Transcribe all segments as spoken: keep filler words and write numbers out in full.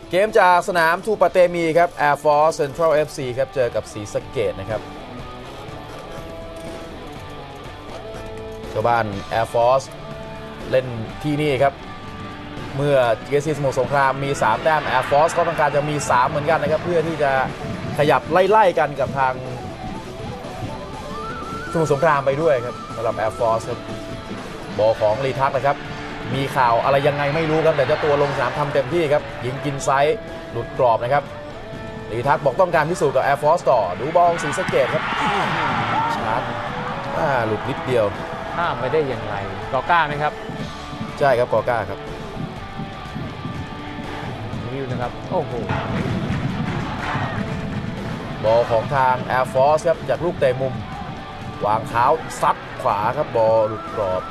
เกมจากสนามทูปะเตมีครับ Air Force Central เอฟ ซี ครับเจอกับศรีสะเกษนะครับชาวบ้าน Air Force เล่นที่นี่ครับเมื่อ จี เอส ซี สมุทรสงครามมีสามแต้ม Air Force ก็ต้องการจะมีสามเหมือนกันนะครับเพื่อที่จะขยับไล่ๆกันกับทางสมุทรสงครามไปด้วยครับสำหรับ Air Force ครับบอลของลีทักนะครับมีข่าวอะไรยังไงไม่รู้ครับแต่เจ้าตัวลงสนามทำเต็มที่ครับยิงกินไซส์หลุดกรอบนะครับลีทักบอกต้องการพิสูจน์กับ Air Force ต่อดูบอลศรีสะเกษครับชาร์จหลุดนิดเดียวห้ามไม่ได้อย่างไรกอก้าไหมครับใช่ครับกอก้าครับวิวนะครับโอ้โหบอลของทาง Air Force ครับจากลูกเตะมุมวางเท้าซัดขวาครับบอลหลุดกรอบ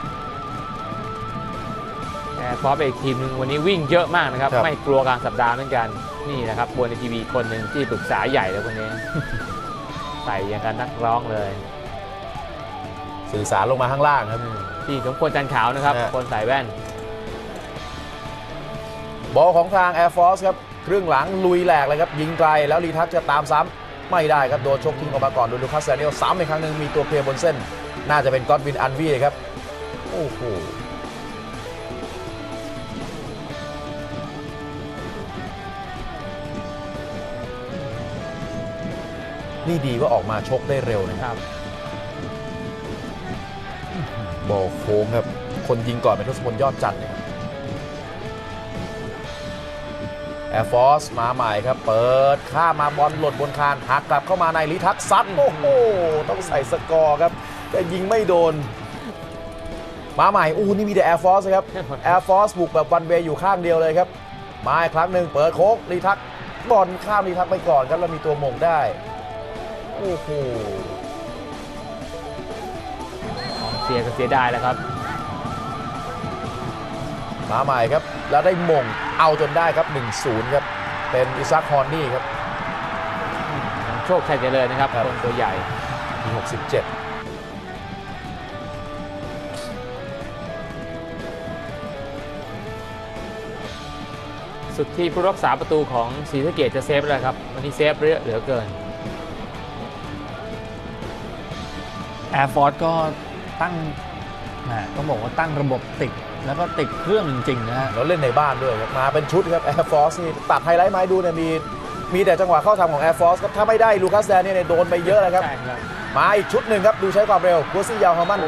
แอร์ฟอร์สเป็นอีกทีมหนึ่งวันนี้วิ่งเยอะมากนะครับไม่กลัวกลางสัปดาห์เหมือนกันนี่นะครับบนในทีวีคนหนึ่งที่ปรึกษาใหญ่เลยคนนี้ ใส่อย่างกันนักร้องเลยสื่อสารลงมาข้างล่างครับที่สมควรจันขาวนะครับคนใส่แว่นบอลของทาง Air Force ครับครึ่งหลังลุยแหลกเลยครับยิงไกลแล้วลีทักจะตามซ้ำไม่ได้ครับโดนชกทิ้งออกมาก่อนโดยลูคัสแซเนียลซ้ำอีกครั้งหนึ่งมีตัวเคลียร์บนเส้นน่าจะเป็นก็อดวินอันวีครับโอ้โหนี่ดีว่าออกมาชกได้เร็วนะครับบอลโค้งครับคนยิงก่อนเป็นทศพลยอดจันทร์นะครับ Air Force มาใหม่ครับเปิดข้ามาบอลหล่นบนคานหักกลับเข้ามาในลิทักซัดโอ้โหต้องใส่สกอร์ครับแต่ยิงไม่โดนมาใหม่อู้นี่มีแต่ Air Force ครับ Air Force บุกแบบวันเวย์อยู่ข้างเดียวเลยครับมาอีกครั้งหนึ่งเปิดโค้งลิทักบอลข้ามลิทักไปก่อนครับแล้วมีตัวมงได้โอ้โหเสียก็เสียดายแล้วครับมาใหม่ครับแล้วได้มงเอาจนได้ครับ หนึ่งศูนย์ ครับเป็นอิซัค ฮอนนี่ครับโชคชัยเจริญนะครับคนตัวใหญ่มีหกสิบเจ็ดสุดที่ผู้รักษาประตูของศรีสะเกษจะเซฟเลยครับวันนี้เซฟเยอะเหลือเกิน Air Force ก็ตั้งนะต้องบอกว่าตั้งระบบติดแล้วก็ติดเครื่องจริงๆนะฮะแล้วเล่นในบ้านด้วยครับมาเป็นชุดครับ Air Force นี่ตัดไฮไลท์มาให้ดูเนี่ยมีมีแต่จังหวะเข้าทำของ Air Force ครับถ้าไม่ได้ลูคัสแดนเนี่ยโดนไปเยอะเลยครับมาอีกชุดหนึ่งครับดูใช้ความเร็วกัวซี่ยาวฮามัน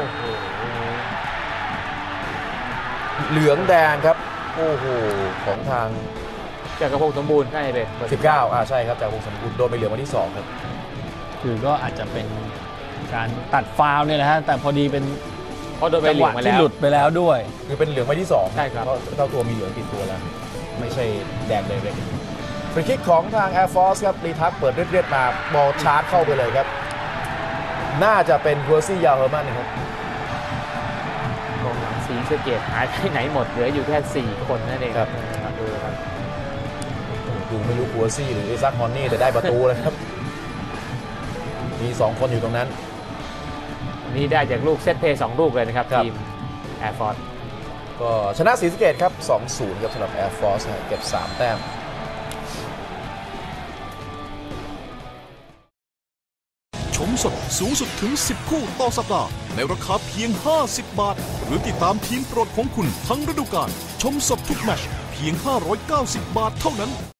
เหลืองแดงครับโอ้โหของทางจากกระพงสมบูรณ์ใช่เลยสิบเก้าอ่าใช่ครับจากกระพงสมบูรณ์โดนไปเหลืองวันที่สองครับคือก็อาจจะเป็นการตัดฟาวล์เนี่ยนะฮะแต่พอดีเป็นเพราะโดนไปเหลืองมาแล้วที่หลุดไปแล้วด้วยคือเป็นเหลืองไปที่สองใช่ครับเพราะเจ้าตัวมีเหลืองติดตัวแล้วไม่ใช่แดงเลยเลยฟรีคิกของทาง Air Force ครับลีทักเปิดเรียบๆมาบอลชาร์จเข้าไปเลยครับน่าจะเป็นกัวซี่ยาวเฮอร์มันนะครับกองหลังศรีสะเกษหายไปไหนหมดเหลืออยู่แค่สี่คนนั่นเองครับดูครับดูไม่รู้กัวซี่หรืออิซัค ฮอนนี่แต่ได้ประตูเลยครับมีสองคนอยู่ตรงนั้นนี่ได้จากลูกเซตเพย์สองลูกเลยนะครับทีม Air Force ก็ชนะศรีสะเกษครับ สองศูนย์ ครับสำหรับ Air Force เก็บสามแต้มชมสดสูงสุดถึงสิบคู่ต่อสัปดาห์ในราคาเพียงห้าสิบบาทหรือติดตามทีมโปรดของคุณทั้งฤดูกาลชมสดทุกแมตช์เพียงห้าร้อยเก้าสิบบาทเท่านั้น